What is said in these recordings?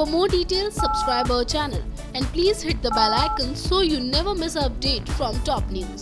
more details, subscribe our channel and please hit the bell icon so you never miss an update from top news.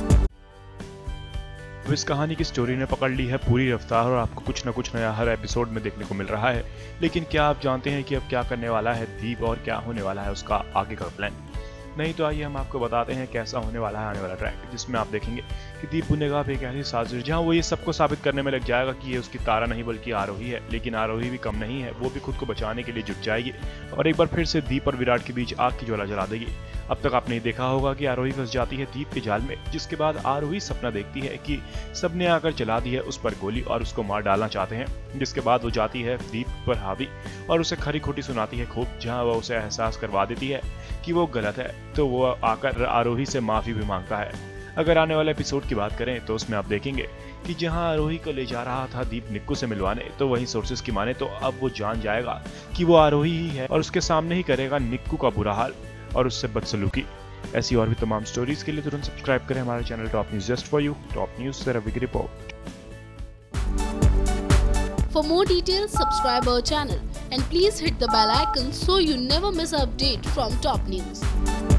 अब इस कहानी की story ने पकड़ ली है पूरी रफ्तार और आपको कुछ न कुछ नया हर एपिसोड में देखने को मिल रहा है। लेकिन क्या आप जानते हैं कि अब क्या करने वाला है दीप और क्या होने वाला है उसका आगे का प्लान? नहीं तो आइए हम आपको बताते हैं कैसा होने वाला है आने वाला ट्रैक, जिसमें आप देखेंगे कि दीप बुनेगा एक ऐसी साजिश जहां वो ये सबको साबित करने में लग जाएगा कि ये उसकी तारा नहीं बल्कि आरोही है। लेकिन आरोही भी कम नहीं है, वो भी खुद को बचाने के लिए जुट जाएगी और एक बार फिर से दीप और विराट के बीच आग की ज्वाला जला देगी। अब तक आपने देखा होगा कि आरोही फंस जाती है दीप के जाल में, जिसके बाद आरोही सपना देखती है कि सबने आकर चला दी है उस पर गोली और उसको मार डालना चाहते हैं। जिसके बाद वो जाती है दीप पर हावी और उसे खरी खोटी सुनाती है खूब, जहां वह उसे एहसास करवा देती है कि वो गलत है। तो वो आकर आरोही से माफी भी मांगता है। अगर आने वाले एपिसोड की बात करें तो उसमें आप देखेंगे कि जहां आरोही को ले जा रहा था दीप निक्कू से मिलवाने, तो वहीं सोर्सेस की माने तो अब वो जान जाएगा कि वो आरोही ही है और उसके सामने ही करेगा निक्कू का बुरा हाल और उससे बदसलूकी। ऐसी और भी तमाम स्टोरीज के लिए तुरंत सब्सक्राइब करें हमारे channel top news just for you. Top news से रवि की रिपोर्ट। For more details, subscribe our channel and please hit the bell icon so you never miss an update from top news.